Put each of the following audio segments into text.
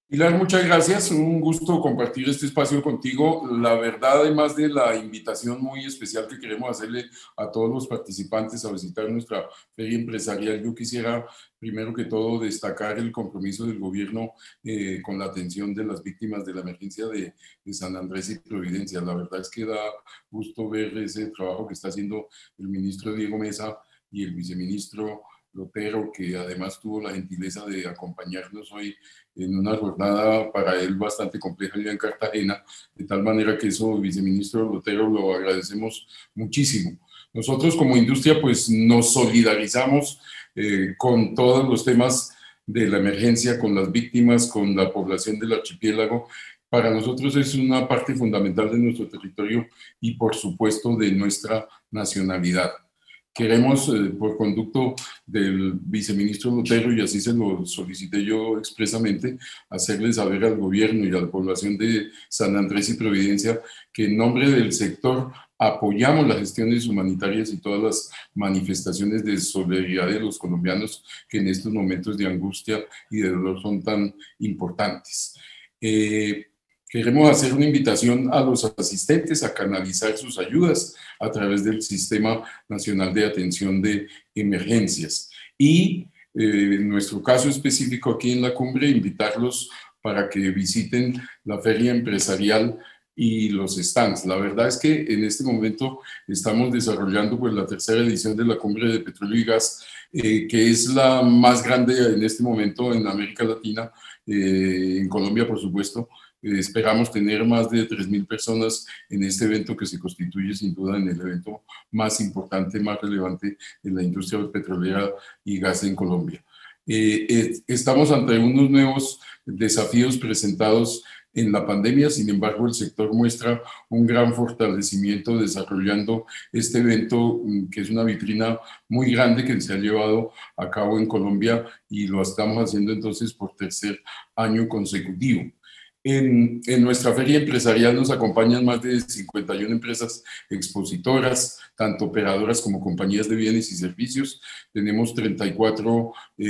Pilar, muchas gracias. Un gusto compartir este espacio contigo. La verdad, además de la invitación muy especial que queremos hacerle a todos los participantes a visitar nuestra feria empresarial, yo quisiera primero que todo destacar el compromiso del gobierno con la atención de las víctimas de la emergencia de San Andrés y Providencia. La verdad es que da gusto ver ese trabajo que está haciendo el ministro Diego Mesa y el viceministro Lotero, que además tuvo la gentileza de acompañarnos hoy en una jornada para él bastante compleja allá en Cartagena, de tal manera que eso, viceministro Lotero, lo agradecemos muchísimo. Nosotros como industria pues nos solidarizamos con todos los temas de la emergencia, con las víctimas, con la población del archipiélago. Para nosotros es una parte fundamental de nuestro territorio y por supuesto de nuestra nacionalidad. Queremos, por conducto del viceministro Lotero, y así se lo solicité yo expresamente, hacerle saber al gobierno y a la población de San Andrés y Providencia que en nombre del sector apoyamos las gestiones humanitarias y todas las manifestaciones de solidaridad de los colombianos que en estos momentos de angustia y de dolor son tan importantes. Queremos hacer una invitación a los asistentes a canalizar sus ayudas a través del Sistema Nacional de Atención de Emergencias. Y en nuestro caso específico aquí en la cumbre, invitarlos para que visiten la feria empresarial y los stands. La verdad es que en este momento estamos desarrollando pues, la tercera edición de la Cumbre de Petróleo y Gas, que es la más grande en este momento en América Latina, en Colombia por supuesto. Esperamos tener más de 3.000 personas en este evento que se constituye sin duda en el evento más importante, más relevante de la industria petrolera y gas en Colombia. Estamos ante unos nuevos desafíos presentados en la pandemia, sin embargo el sector muestra un gran fortalecimiento desarrollando este evento que es una vitrina muy grande que se ha llevado a cabo en Colombia y lo estamos haciendo entonces por tercer año consecutivo. En nuestra feria empresarial nos acompañan más de 51 empresas expositoras, tanto operadoras como compañías de bienes y servicios. Tenemos 34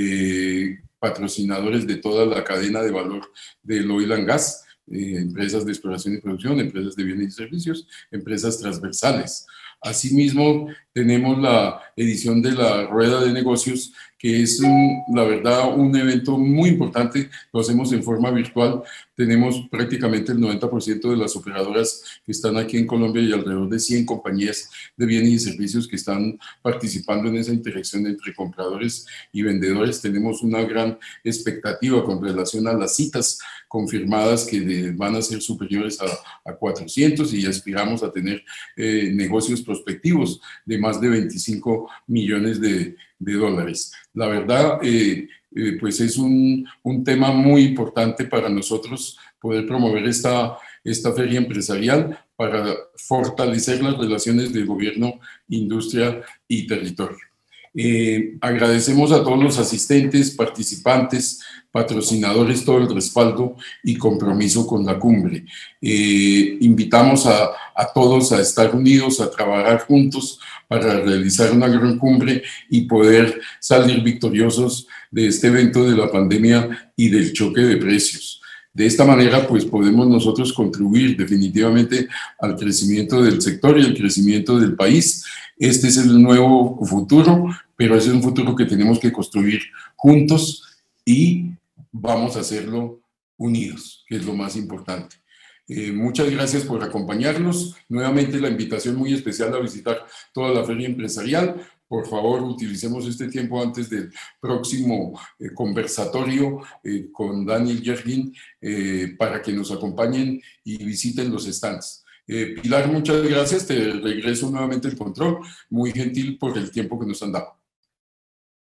patrocinadores de toda la cadena de valor del oil and gas, empresas de exploración y producción, empresas de bienes y servicios, empresas transversales. Asimismo, tenemos la edición de la Rueda de Negocios, que es, la verdad, un evento muy importante. Lo hacemos en forma virtual. Tenemos prácticamente el 90% de las operadoras que están aquí en Colombia y alrededor de 100 compañías de bienes y servicios que están participando en esa interacción entre compradores y vendedores. Tenemos una gran expectativa con relación a las citas confirmadas que van a ser superiores a 400 y aspiramos a tener negocios prospectivos de más de 25 millones de dólares. La verdad, pues es un tema muy importante para nosotros poder promover esta feria empresarial para fortalecer las relaciones de gobierno, industria y territorio. Agradecemos a todos los asistentes, participantes, patrocinadores, todo el respaldo y compromiso con la cumbre. Invitamos a todos a estar unidos, a trabajar juntos para realizar una gran cumbre y poder salir victoriosos de este evento de la pandemia y del choque de precios. De esta manera, pues podemos nosotros contribuir definitivamente al crecimiento del sector y al crecimiento del país. Este es el nuevo futuro, pero es un futuro que tenemos que construir juntos y vamos a hacerlo unidos, que es lo más importante. Muchas gracias por acompañarnos. Nuevamente la invitación muy especial a visitar toda la feria empresarial. Por favor, utilicemos este tiempo antes del próximo conversatorio con Daniel Yergin para que nos acompañen y visiten los stands. Pilar, muchas gracias. Te regreso nuevamente el control. Muy gentil por el tiempo que nos han dado.